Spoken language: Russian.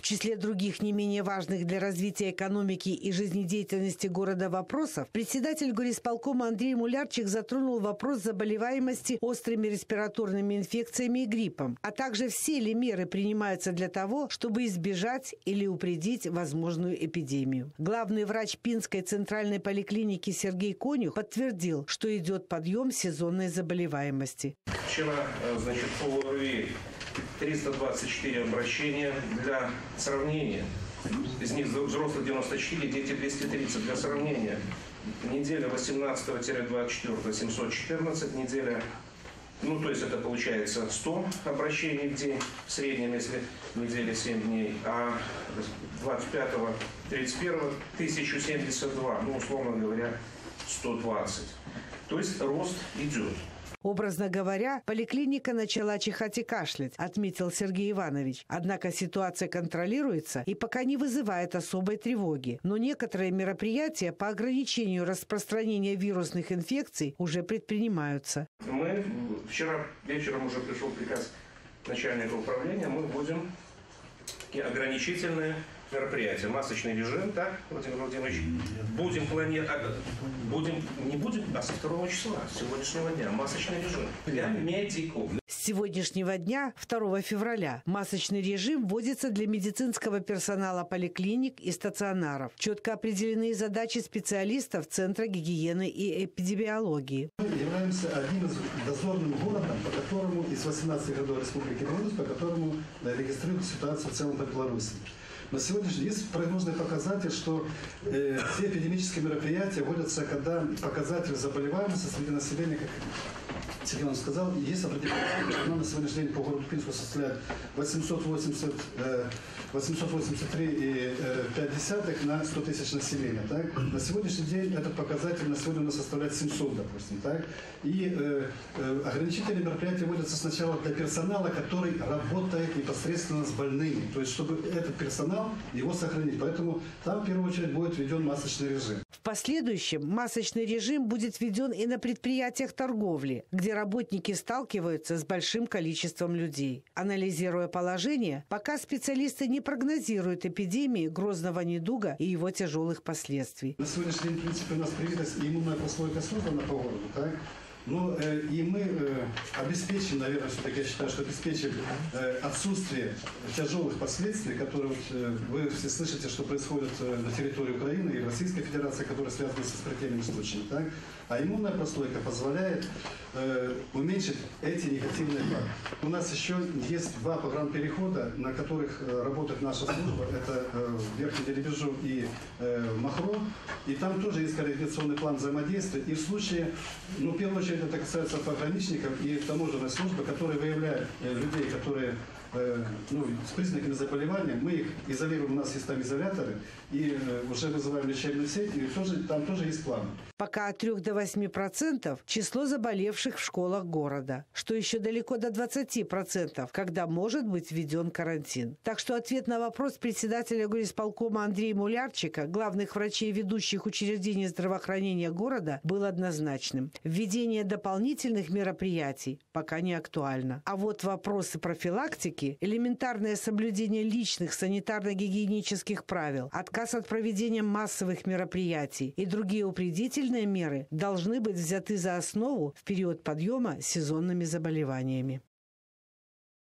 числе других не менее важных для развития экономики и жизнедеятельности города вопросов, председатель горисполкома Андрей Мулярчик затронул вопрос заболеваемости острыми респираторными инфекциями и гриппом, а также все ли меры принимаются для того, чтобы избежать или упредить возможную эпидемию. Главный врач Пинской центральной поликлиники Сергей Конюх подтвердил, что идет подъем сезонной заболеваемости. Вчера, по ОРВИ 324 обращения. Для сравнения, из них взрослых 94, дети 230. Для сравнения, неделя 18-24 714, неделя, то есть это получается 100 обращений в день в среднем, если неделя 7 дней, а 25-31 1072, условно говоря, 120. То есть рост идет. Образно говоря, поликлиника начала чихать и кашлять, отметил Сергей Иванович. Однако ситуация контролируется и пока не вызывает особой тревоги. Но некоторые мероприятия по ограничению распространения вирусных инфекций уже предпринимаются. Мы вчера вечером уже пришел приказ начальника управления, мы вводим такие ограничительные мероприятия. Масочный режим, так, Владимир Владимирович? Будем планировать, со 2 числа, с сегодняшнего дня, масочный режим для медиков. С сегодняшнего дня, 2 февраля, масочный режим вводится для медицинского персонала поликлиник и стационаров. Четко определены задачи специалистов Центра гигиены и эпидемиологии. Мы являемся одним из дозорным городом, по которому из 18 городов Республики Беларусь, по которому регистрируют ситуацию в целом по Беларуси. На сегодняшний день есть прогнозный показатель, что все эпидемические мероприятия вводятся, когда показатель заболеваемости среди населения, как Сергей Иванович сказал, есть определенная, она на сегодняшний день по городу Пинску составляет 883,5 на 100 тысяч населения. Так? На сегодняшний день этот показатель на сегодня у нас составляет 700, допустим. Так? И ограничительные мероприятия вводятся сначала для персонала, который работает непосредственно с больными. То есть, чтобы этот персонал, его сохранить. Поэтому там в первую очередь будет введен масочный режим. В последующем масочный режим будет введен и на предприятиях торговли, где работники сталкиваются с большим количеством людей. Анализируя положение, пока специалисты не прогнозируют эпидемии грозного недуга и его тяжелых последствий. На сегодняшний день, в принципе, у нас привитость и иммунная прослойка создана по городу, так? Но и мы обеспечим, наверное, все-таки я считаю, что обеспечим отсутствие тяжелых последствий, которые вы все слышите, что происходит на территории Украины и Российской Федерации, которые связаны с смертельными случаями. Так? А иммунная прослойка позволяет уменьшить эти негативные факторы. У нас еще есть 2 программ-перехода, на которых работает наша служба. Это Верхний Делебежу и Махро. И там тоже есть координационный план взаимодействия. И в случае, в первую очередь, это касается пограничников и таможенной службы, которые выявляют людей, которые с признаками заболевания. Мы их изолируем, у нас есть там изоляторы, и уже вызываем лечебную сеть, и там тоже есть план. Пока от 3 до 8% число заболевших в школах города, что еще далеко до 20%, когда может быть введен карантин. Так что ответ на вопрос председателя горисполкома Андрея Мулярчика, главных врачей ведущих учреждений здравоохранения города, был однозначным. Введение дополнительных мероприятий пока не актуально. А вот вопросы профилактики, элементарное соблюдение личных санитарно-гигиенических правил, отказ от проведения массовых мероприятий и другие упредительные меры должны быть взяты за основу в период подъема сезонными заболеваниями.